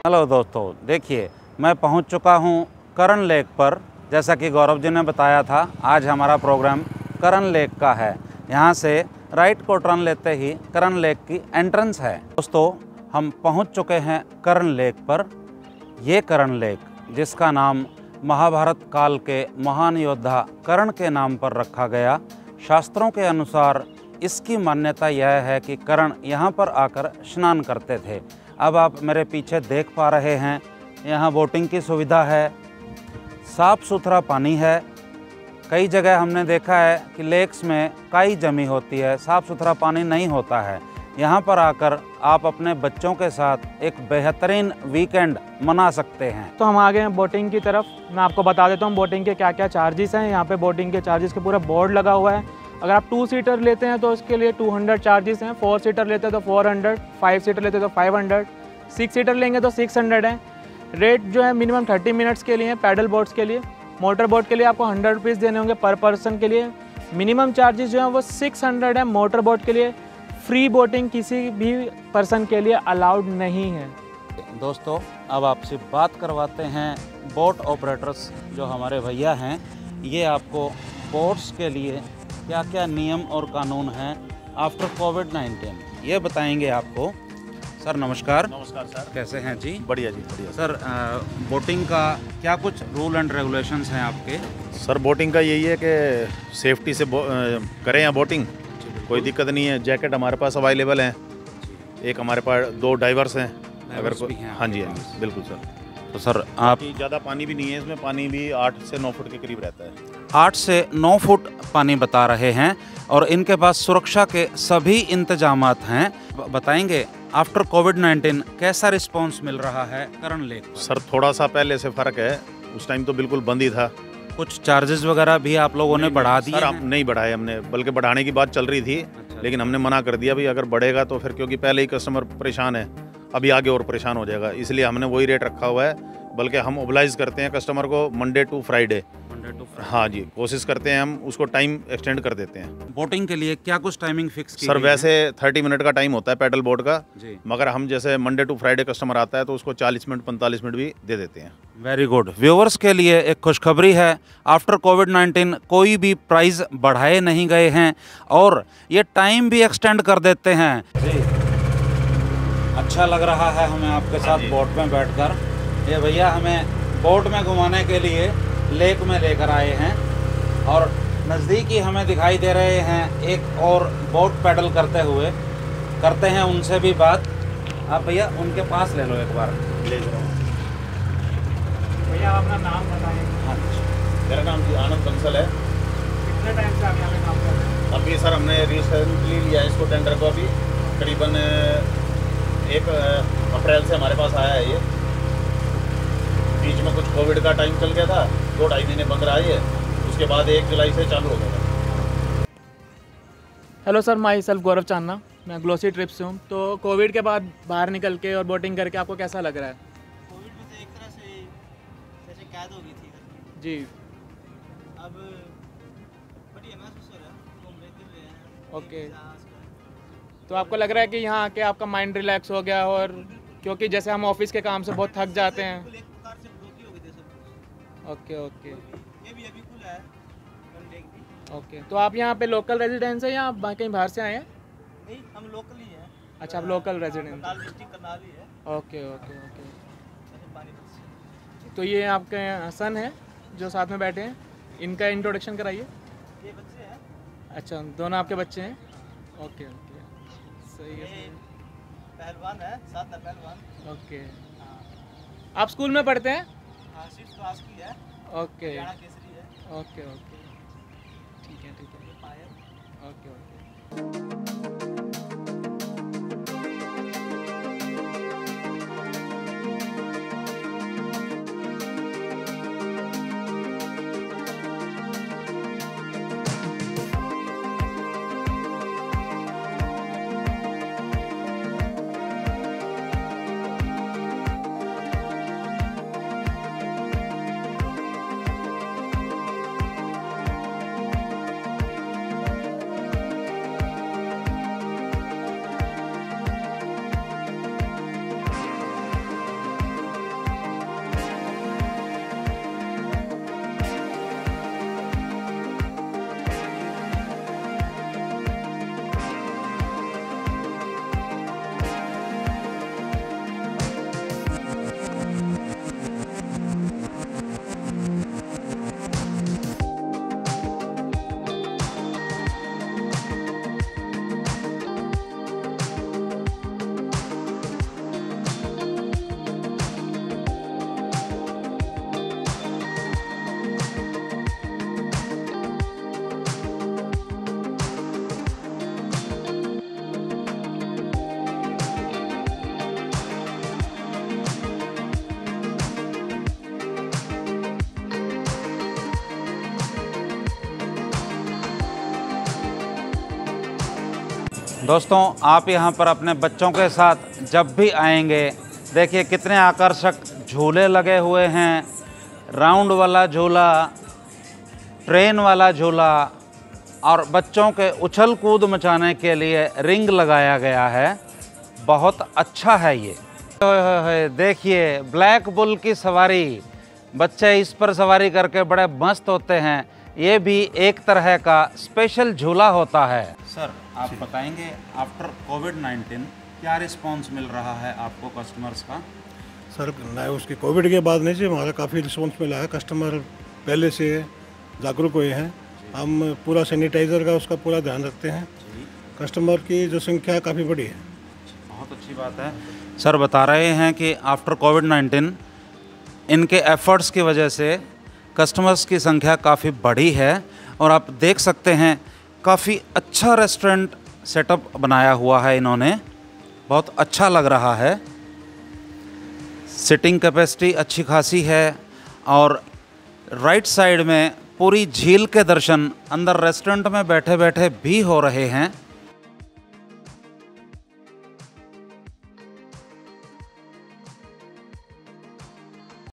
Hello दोस्तों, देखिए मैं पहुंच चुका हूं करण लेक पर। जैसा कि गौरव जी ने बताया था, आज हमारा प्रोग्राम करण लेक का है। यहां से राइट को टर्न लेते ही करण लेक की एंट्रेंस है। दोस्तों, हम पहुंच चुके हैं करण लेक पर। ये करण लेक, जिसका नाम महाभारत काल के महान योद्धा कर्ण के नाम पर रखा गया। शास्त्रों के अनुसार इसकी मान्यता यह है कि कर्ण यहाँ पर आकर स्नान करते थे। अब आप मेरे पीछे देख पा रहे हैं, यहाँ बोटिंग की सुविधा है, साफ़ सुथरा पानी है। कई जगह हमने देखा है कि लेक्स में काई जमी होती है, साफ़ सुथरा पानी नहीं होता है। यहाँ पर आकर आप अपने बच्चों के साथ एक बेहतरीन वीकेंड मना सकते हैं। तो हम आ गए हैं बोटिंग की तरफ। मैं आपको बता देता हूँ बोटिंग के क्या क्या चार्जेस हैं। यहाँ पे बोटिंग के चार्जेस के पूरा बोर्ड लगा हुआ है। अगर आप 2 सीटर लेते हैं तो उसके लिए 200 चार्जेस हैं, 4 सीटर लेते हैं तो 400, 5 सीटर लेते हैं तो 500, 6 सीटर लेंगे तो 600 है। रेट जो है मिनिमम 30 मिनट्स के लिए है पैडल बोट्स के लिए। मोटर बोट के लिए आपको 100 रुपीज़ देने होंगे पर पर्सन के लिए। मिनिमम चार्जेस जो है वो 600 है मोटर बोट के लिए। फ्री बोटिंग किसी भी पर्सन के लिए अलाउड नहीं है। दोस्तों, अब आपसे बात करवाते हैं बोट ऑपरेटर्स जो हमारे भैया हैं। ये आपको बोट्स के लिए क्या क्या नियम और कानून हैं आफ्टर कोविड-19 ये बताएंगे आपको। सर नमस्कार। नमस्कार सर, कैसे हैं जी? बढ़िया जी, बढ़िया सर, बोटिंग का क्या कुछ रूल एंड रेगुलेशंस हैं आपके? सर बोटिंग का यही है कि सेफ्टी से करें या बोटिंग, कोई दिक्कत नहीं है। जैकेट हमारे पास अवेलेबल हैं, एक हमारे पास 2 डाइवर्स हैं अगर कोई। हाँ जी, हाँ जी, बिल्कुल सर। तो सर आप ज़्यादा पानी भी नहीं है इसमें, पानी भी 8 से 9 फुट के करीब रहता है। 8 से 9 फुट पानी बता रहे हैं और इनके पास सुरक्षा के सभी इंतजामात हैं। बताएंगे आफ्टर कोविड-19 कैसा रिस्पांस मिल रहा है करण लेक पर? सर थोड़ा सा पहले से फ़र्क है, उस टाइम तो बिल्कुल बंद ही था। कुछ चार्जेस वगैरह भी आप लोगों ने बढ़ा दिए सर हैं? आप नहीं बढ़ाए हमने, बल्कि बढ़ाने की बात चल रही थी। लेकिन हमने मना कर दिया भाई, अगर बढ़ेगा तो फिर, क्योंकि पहले ही कस्टमर परेशान है, अभी आगे और परेशान हो जाएगा, इसलिए हमने वही रेट रखा हुआ है। बल्कि हम ओबलाइज करते हैं कस्टमर को मंडे टू फ्राइडे। हाँ जी, कोशिश करते हैं हम उसको टाइम एक्सटेंड कर देते हैं। बोटिंग के लिए क्या कुछ टाइमिंग फिक्स की सर गई वैसे 30 मिनट का टाइम होता है पैडल बोट का जी। मगर हम जैसे मंडे टू फ्राइडे कस्टमर आता है तो उसको 40 मिनट 45 मिनट भी दे देते हैं। Very good. व्यूअर्स के लिए एक खुशखबरी है, आफ्टर कोविड-19 कोई भी प्राइस बढ़ाए नहीं गए हैं और ये टाइम भी एक्सटेंड कर देते हैं जी। अच्छा लग रहा है हमें आपके साथ बोट में बैठकर। ये भैया हमें बोट में घुमाने के लिए लेक में लेकर आए हैं और नज़दीक ही हमें दिखाई दे रहे हैं एक और बोट पैडल करते हुए। करते हैं उनसे भी बात। आप भैया उनके पास ले लो एक बार। ले जाओ भैया अपना नाम बताएं। हाँ जी। मेरा नाम जी आनंद बंसल है। कितने टाइम से आप यहाँ पे काम कर रहे हैं? अभी सर हमने रिसेंटली लिया है इसको टेंडर को, अभी करीबन 1 अप्रैल से हमारे पास आया है ये। बीच में कुछ कोविड का टाइम चल गया था, 2-2.5 महीने बंद रहा है, उसके बाद 1 जुलाई से चालू हो गया। Hello sir, my self Gaurav Chandna, मैं ग्लोसी ट्रिप से हूँ। तो कोविड के बाद बाहर निकल के और बोटिंग करके आपको कैसा लग रहा है? कोविड में तो एक तरह से जैसे कैद हो गई थी घर में। जी। अब बढ़िया महसूस हो रहा है, घूम रहे फिर रहे हैं। ओके। एग्जाम्स का। तो आपको लग रहा है कि यहाँ आके आपका माइंड रिलैक्स हो गया, और क्योंकि जैसे हम ऑफिस के काम से बहुत थक जाते हैं। बिल्कुल एक प्रकार से ब्लॉक ही हो गए थे सब। ओके ओके ये भी अभी खुला है वन लेक भी। ओके। तो आप यहाँ पे लोकल रेजिडेंस है या आप कहीं बाहर से आए हैं? नहीं, हम लोकल ही हैं। अच्छा, आप local resident. Karnal district Karnal ही है। Okay okay okay. जैसे पानीपत से। तो ये आपके सन है जो साथ में बैठे हैं, इनका इंट्रोडक्शन कराइए। ये बच्चे हैं। अच्छा, दोनों आपके बच्चे हैं। ओके ओके, सही है ये सही पहलवान है, साथ में पहलवान। है। ओके। हाँ। आप स्कूल में पढ़ते हैं? हाँ, सिर्फ क्लास की है। ओके हरियाणा केसरी है। ओके ओके, ठीक है ठीक है। ये पायल। Okay okay. दोस्तों आप यहाँ पर अपने बच्चों के साथ जब भी आएंगे, देखिए कितने आकर्षक झूले लगे हुए हैं। राउंड वाला झूला, ट्रेन वाला झूला और बच्चों के उछल कूद मचाने के लिए रिंग लगाया गया है। बहुत अच्छा है ये। देखिए ब्लैक बुल की सवारी, बच्चे इस पर सवारी करके बड़े मस्त होते हैं। ये भी एक तरह का स्पेशल झूला होता है। सर आप बताएंगे आफ्टर कोविड-19 क्या रिस्पांस मिल रहा है आपको कस्टमर्स का? सर ना उसके कोविड के बाद नहीं जी, हमारा काफ़ी रिस्पॉन्स मिला है। कस्टमर पहले से जागरूक हुए हैं। हम पूरा सैनिटाइज़र का उसका पूरा ध्यान रखते हैं। कस्टमर की जो संख्या काफ़ी बड़ी है। बहुत अच्छी बात है। सर बता रहे हैं कि आफ्टर कोविड-19 इनके एफर्ट्स की वजह से कस्टमर्स की संख्या काफ़ी बढ़ी है। और आप देख सकते हैं काफ़ी अच्छा रेस्टोरेंट सेटअप बनाया हुआ है इन्होंने, बहुत अच्छा लग रहा है। सिटिंग कैपेसिटी अच्छी खासी है और राइट साइड में पूरी झील के दर्शन अंदर रेस्टोरेंट में बैठे बैठे भी हो रहे हैं।